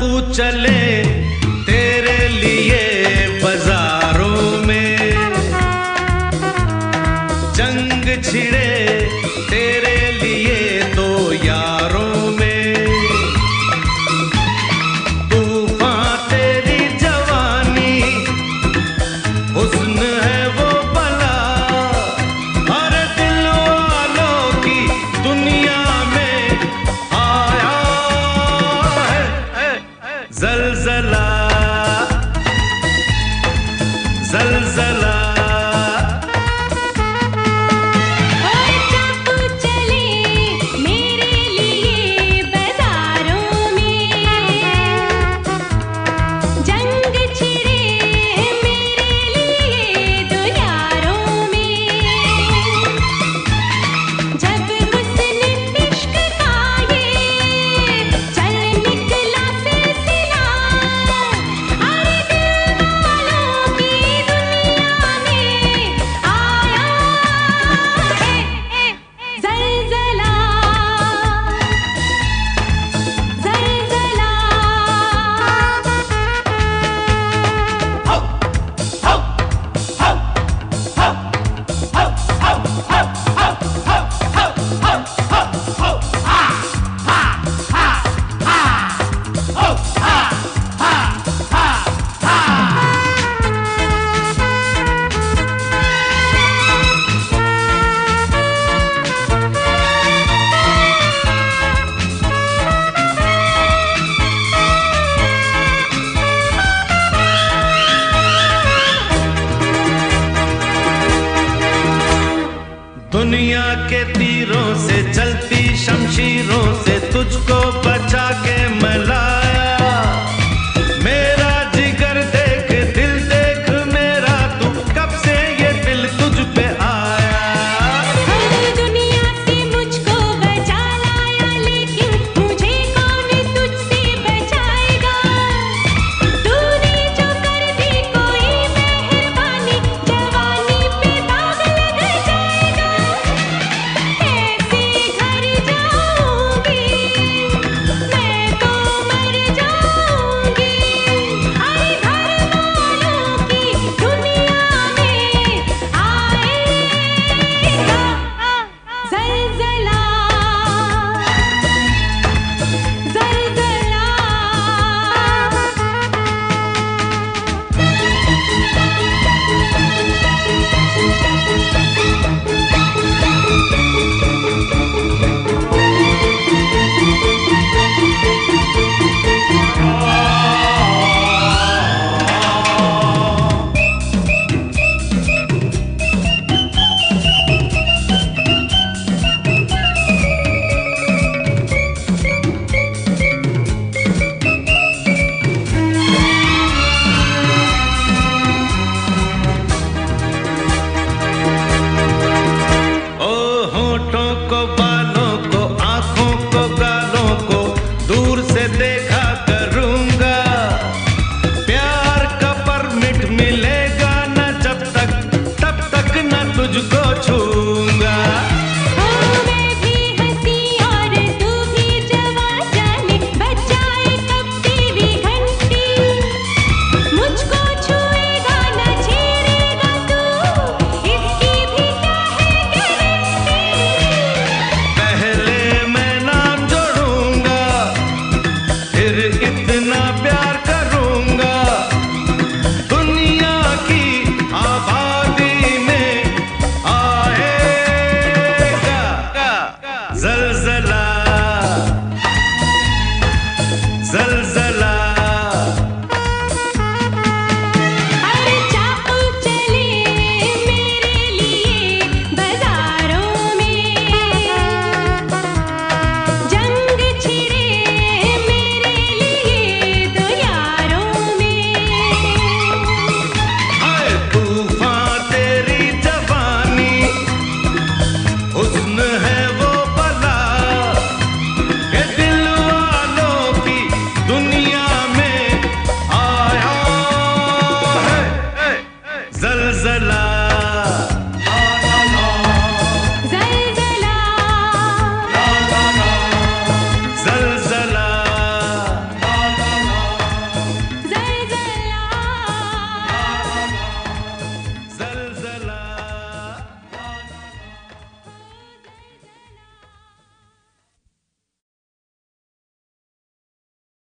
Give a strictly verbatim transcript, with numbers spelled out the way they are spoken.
चाकू चले तेरे लिए बाजारों में, जंग छिड़े तेरे लिए तो यारों में, तूफान तेरी जवानी हुस्न है वो भला, हर दिल वालों की दुनिया में आया है ज़लज़ला ज़लज़ला। दुनिया के तीरों से चलती शमशीरों से तुझको बचा के मैं लाया, मेरा जिगर देख दिल देख मेरा, तू कब से ये दिल तुझ पे आया। दुनिया से मुझको बचा लाया, लेकिन मुझे कौन तुझसे बचाएगा। तूने जो कर दी कोई मेहरबानी, जवानी पे दाग लग जाएगा। ऐसे घर जाऊंगी मैं तो मर जाऊंगी, अरे घर वालों की दुनिया में आएगा ज़लज़ला ज़लज़ला। ओ होठों को बालों को आंखों को गालों को दूर से देखा करूंगा, प्यार का परमिट मिलेगा न जब तक तब तक न तुझको छूंगा। मैं भी हंसी और तू भी जवां, जाने बजाए कब तेरी घंटी, मुझको छुएगा न छेड़ेगा तू, इसकी भी क्या है गारंटी। पहले मैं नाम जोड़ूंगा फिर इतना प्यार करूंगा, दुनिया की आबादी में आएगा ज़लज़ला ज़लज़ला। अरे चाकू चले मेरे लिए बाजारों में, जंग छिड़े मेरे लिए दो यारों में, हाय तूफान तेरी जवानी हुस्न है वो भला, ये दिल वालों की दुनिया में आया है ज़लज़ला।